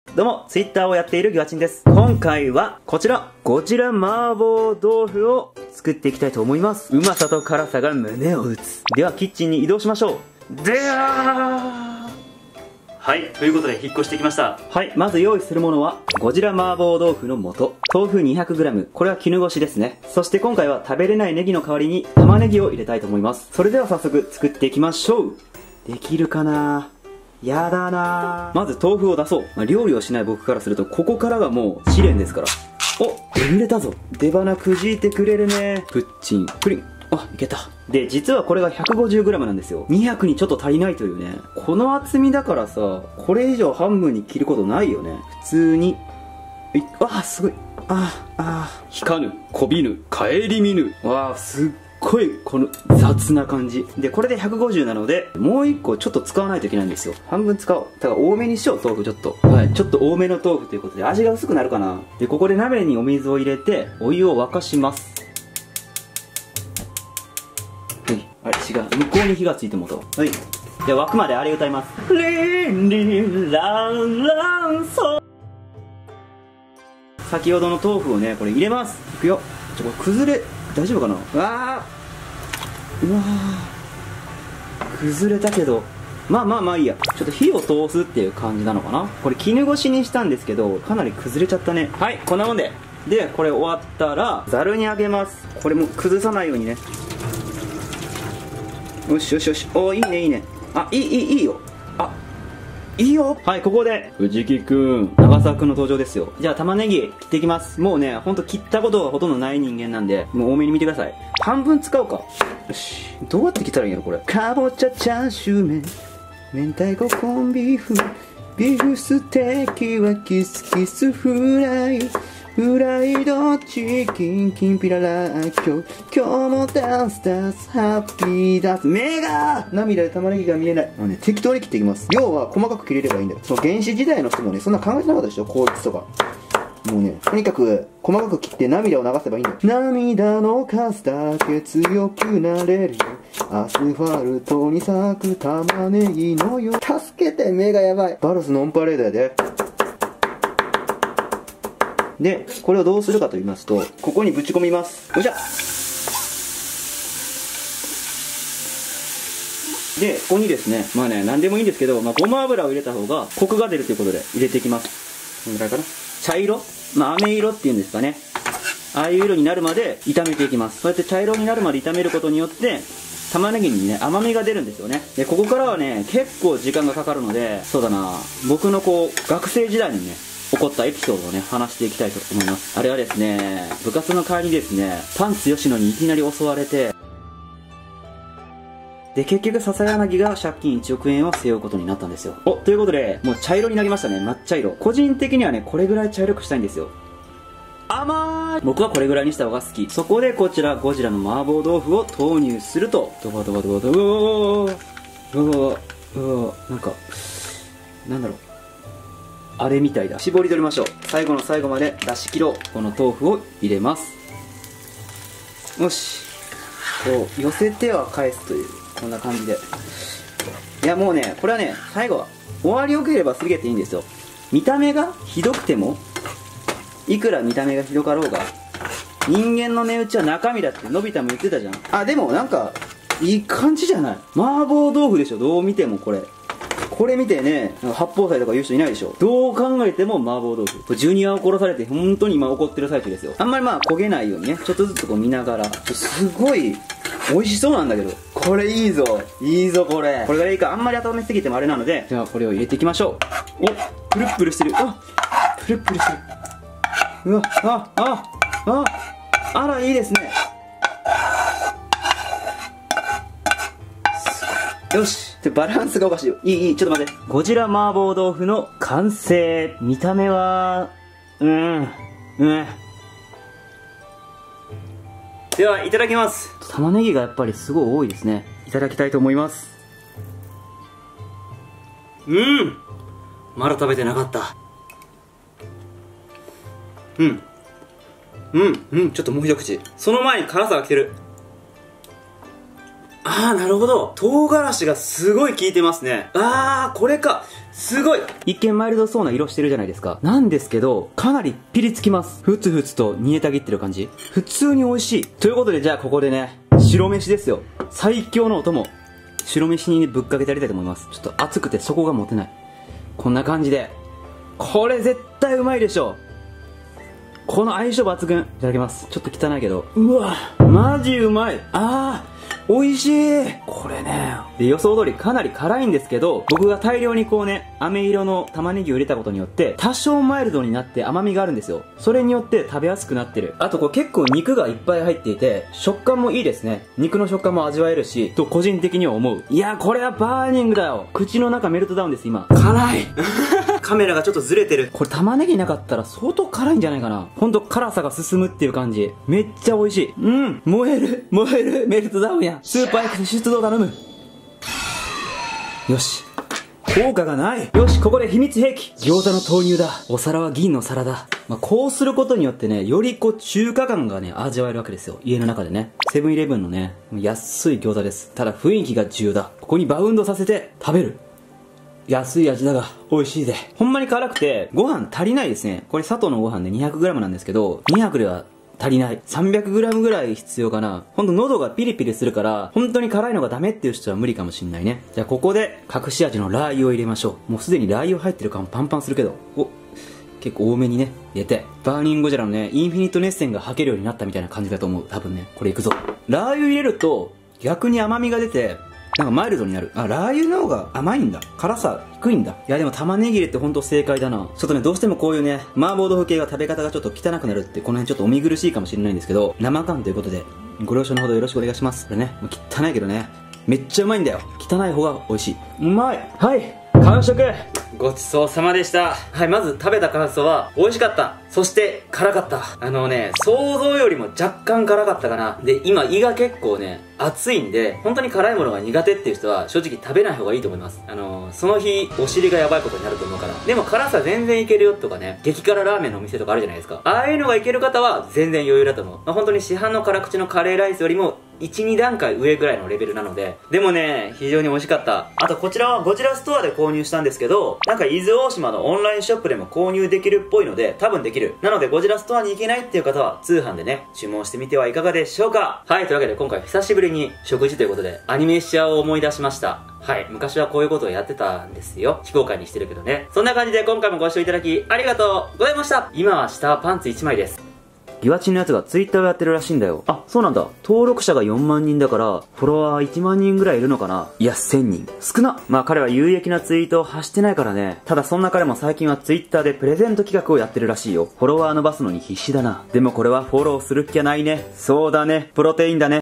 どうも、Twitter をやっているギワチンです。今回は、こちら、ゴジラ麻婆豆腐を作っていきたいと思います。うまさと辛さが胸を打つ。では、キッチンに移動しましょう。でははい、ということで引っ越してきました。はい、まず用意するものは、ゴジラ麻婆豆腐の素、豆腐 200g、これは絹ごしですね。そして今回は食べれないネギの代わりに玉ねぎを入れたいと思います。それでは早速作っていきましょう。できるかな？やだな。まず豆腐を出そう。料理をしない僕からすると、ここからがもう試練ですから。お、眠れたぞ。出花くじいてくれるね。プッチン、プリン。あ、いけた。で、実はこれが 150g なんですよ。200にちょっと足りないというね。この厚みだからさ、これ以上半分に切ることないよね。普通に。あ、すごい。引かぬ、こびぬ、顧みぬ。わあ、すっごいこの雑な感じで、これで150なのでもう1個ちょっと使わないといけないんですよ。半分使おう。だから多めにしよう。豆腐ちょっと、はい、ちょっと多めの豆腐ということで味が薄くなるかな。で、ここで鍋にお水を入れてお湯を沸かします。はい、あれ違う、向こうに火がついてもと。はい、では沸くまであれ歌います。リンリンランランソ。先ほどの豆腐をね、これ入れます。いくよ。これ崩れ大丈夫かな。うわー、崩れたけど、まあいいや。ちょっと火を通すっていう感じなのかな。これ絹ごしにしたんですけど、かなり崩れちゃったね。はい、こんなもんで。で、これ終わったらざるにあげます。これも崩さないようにね。よしよしよし。おー、いいねいいね。あ、いいよ。あ、いいよ。はい、ここで藤木くん、長澤くんの登場ですよ。じゃあ玉ねぎ切っていきます。もうね、ほんと切ったことがほとんどない人間なんで、もう多めに見てください。半分使おうか。よし、どうやって切ったらいいんやろこれ。かぼちゃチャーシュー麺、明太子コンビーフ、ビーフステーキはキスキスフライ、フライドチキン、きんぴららっきょう、今日もダンスハッピーダンス。目が涙で玉ねぎが見えない。ね、適当に切っていきます。要は細かく切れればいいんだよ。その原始時代の人もね、そんな考えてなかったでしょ、効率とか。もうね、とにかく細かく切って涙を流せばいいんだよ。涙の数だけ強くなれるよ、アスファルトに咲く玉ねぎのよ。助けて、目がやばい。バルスのオンパレードやで。で、これをどうするかと言いますと、ここにぶち込みます。よいしょ。で、ここにですね、まあね、何でもいいんですけど、ごま油を入れた方がコクが出るということで入れていきます。このぐらいかな。茶色、飴色っていうんですかね。ああいう色になるまで炒めていきます。そうやって茶色になるまで炒めることによって、玉ねぎにね、甘みが出るんですよね。で、ここからはね、結構時間がかかるので、そうだな、僕の学生時代にね、起こったエピソードをね、話していきたいと思います。あれはですね、部活の帰りにですね、パンツ吉野にいきなり襲われて、で、結局笹柳が借金1億円を背負うことになったんですよ。ということで、もう茶色になりましたね。抹茶色。個人的にはね、これぐらい茶色くしたいんですよ。甘い。僕はこれぐらいにした方が好き。そこでこちら、ゴジラの麻婆豆腐を投入すると、ドバドバドバドバ、なんか、なんだろう。あれみたいだ。絞り取りましょう。最後の最後まで出し切ろう。この豆腐を入れます。よし。こう、寄せては返すという、こんな感じで。いや、もうね、これはね、最後は、終わりよければすげていいんですよ。見た目がひどくても、いくら見た目がひどかろうが、人間の値打ちは中身だってのび太も言ってたじゃん。あ、でもなんか、いい感じじゃない。麻婆豆腐でしょ、どう見てもこれ。これ見てね、八宝菜とか言う人いないでしょ。どう考えても麻婆豆腐。ジュニアを殺されて本当に今怒ってる最中ですよ。あんまり焦げないようにね、ちょっとずつ見ながら。すごい美味しそうなんだけど。これいいぞ。いいぞこれ。これがいいか。あんまり温めすぎてもあれなので、じゃあこれを入れていきましょう。お、プルップルしてる。プルップルしてる。うわ、あらいいですね。よし。バランスがおかしいよ。いい、ちょっと待って。ゴジラ麻婆豆腐の完成。見た目は、では、いただきます。玉ねぎがやっぱりすごい多いですね。いただきたいと思います。まだ食べてなかった。ちょっともう一口。その前に辛さが来てる。 あー、なるほど。唐辛子がすごい効いてますね。あー、これか。すごい。一見マイルドそうな色してるじゃないですか。なんですけど、かなりピリつきます。ふつふつと煮えたぎってる感じ。普通に美味しい。ということで、じゃあここでね、白飯ですよ。最強のお供。白飯にぶっかけてやりたいと思います。ちょっと熱くて底が持てない。こんな感じで。これ絶対うまいでしょ。この相性抜群。いただきます。ちょっと汚いけど。うわ、マジうまい。美味しい。これね。で、予想通りかなり辛いんですけど、僕が大量にこうね、飴色の玉ねぎを入れたことによって、多少マイルドになって甘みがあるんですよ。それによって食べやすくなってる。あとこれ結構肉がいっぱい入っていて、食感もいいですね。肉の食感も味わえるし、と個人的には思う。いや、これはバーニングだよ。口の中メルトダウンです、今。辛い。カメラがちょっとずれてる。これ玉ねぎなかったら相当辛いんじゃないかな。ほんと辛さが進むっていう感じ。めっちゃ美味しい。燃える。燃える。メルトダウンや。スーパー X 出動頼む。よし。効果がない。よし、ここで秘密兵器。餃子の投入だ。お皿は銀の皿だ。こうすることによってね、よりこう中華感がね、味わえるわけですよ。家の中でね。セブンイレブンのね、安い餃子です。ただ雰囲気が重要だ。ここにバウンドさせて食べる。安い味だが、美味しいぜ。ほんまに辛くて、ご飯足りないですね。これ佐藤のご飯で 200g なんですけど、200では足りない。300g ぐらい必要かな。ほんと喉がピリピリするから、本当に辛いのがダメっていう人は無理かもしんないね。じゃあここで隠し味のラー油を入れましょう。もうすでにラー油入ってる感パンパンするけど。結構多めにね、入れて。バーニングゴジラのね、インフィニット熱線が吐けるようになったみたいな感じだと思う。多分ね。これいくぞ。ラー油入れると、逆に甘みが出て、なんかマイルドになる。ラー油の方が甘いんだ。辛さ低いんだ。いやでも玉ねぎ入れってほんと正解だな。ちょっとね、どうしてもこういうね、麻婆豆腐系が食べ方がちょっと汚くなるって、この辺ちょっとお見苦しいかもしれないんですけど、生感ということで、ご了承のほどよろしくお願いします。これね、もう汚いけどね、めっちゃうまいんだよ。汚い方が美味しい。うまい。はい。完食。ごちそうさまでした。はい、まず食べた感想は、美味しかった。そして、辛かった。想像よりも若干辛かったかな。で、今胃が結構ね、熱いんで、本当に辛いものが苦手っていう人は、正直食べない方がいいと思います。その日、お尻がやばいことになると思うから。でも辛さ全然いけるよとかね、激辛ラーメンのお店とかあるじゃないですか。ああいうのがいける方は、全然余裕だと思う。本当に市販の辛口のカレーライスよりも、1、2段階上ぐらいのレベルなので。でもね、非常に美味しかった。あとこちらはゴジラストアで購入したんですけど、なんか伊豆大島のオンラインショップでも購入できるっぽいので、多分できる。なのでゴジラストアに行けないっていう方は、通販でね、注文してみてはいかがでしょうか。はい、というわけで今回久しぶりに食事ということで、アニメシアを思い出しました。はい、昔はこういうことをやってたんですよ。非公開にしてるけどね。そんな感じで今回もご視聴いただきありがとうございました。今は下はパンツ1枚です。ギワチンのやつがツイッターをやってるらしいんだよ。あ、そうなんだ。登録者が4万人だから、フォロワー1万人ぐらいいるのかな。いや、1000人。少な。彼は有益なツイートを発してないからね。ただそんな彼も最近はツイッターでプレゼント企画をやってるらしいよ。フォロワー伸ばすのに必死だな。でもこれはフォローする気はないね。そうだね。プロテインだね。